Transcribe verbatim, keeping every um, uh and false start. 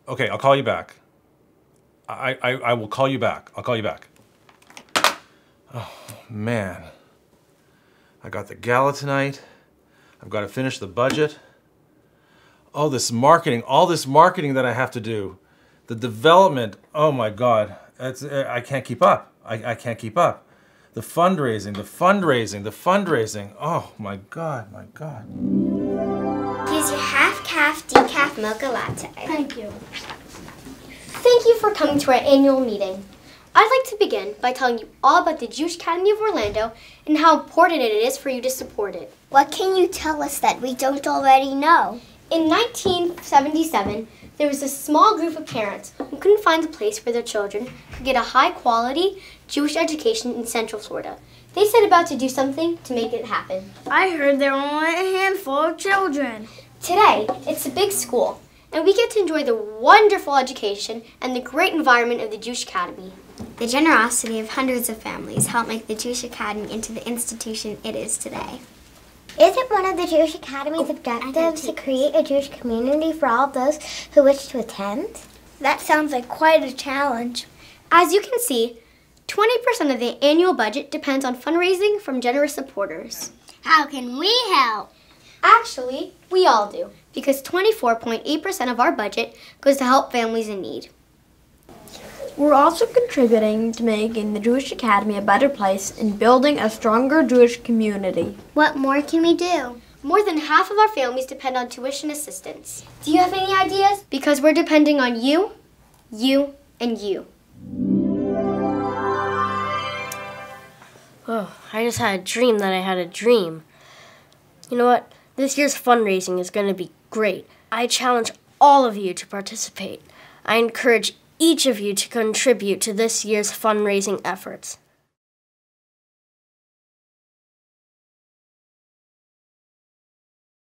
Okay, I'll call you back. I, I, I will call you back. I'll call you back. Oh, man. I got the gala tonight. I've got to finish the budget. Oh, this marketing, all this marketing that I have to do. The development, oh my God. It's, I can't keep up. I, I can't keep up. The fundraising, the fundraising, the fundraising. Oh my God, my God. Here's your half-calf decaf mocha latte. Thank you. Thank you for coming to our annual meeting. I'd like to begin by telling you all about the Jewish Academy of Orlando and how important it is for you to support it. What can you tell us that we don't already know? In nineteen seventy-seven, there was a small group of parents who couldn't find a place where their children could get a high-quality Jewish education in Central Florida. They set about to do something to make it happen. I heard there were only a handful of children. Today, it's a big school, and we get to enjoy the wonderful education and the great environment of the Jewish Academy. The generosity of hundreds of families helped make the Jewish Academy into the institution it is today. Isn't one of the Jewish Academy's objectives to create a Jewish community for all of those who wish to attend? That sounds like quite a challenge. As you can see, twenty percent of the annual budget depends on fundraising from generous supporters. How can we help? Actually, we all do, because twenty-four point eight percent of our budget goes to help families in need. We're also contributing to making the Jewish Academy a better place and building a stronger Jewish community. What more can we do? More than half of our families depend on tuition assistance. Do you have any ideas? Because we're depending on you, you, and you. Oh, I just had a dream that I had a dream. You know what? This year's fundraising is going to be great. I challenge all of you to participate. I encourage each of you to contribute to this year's fundraising efforts.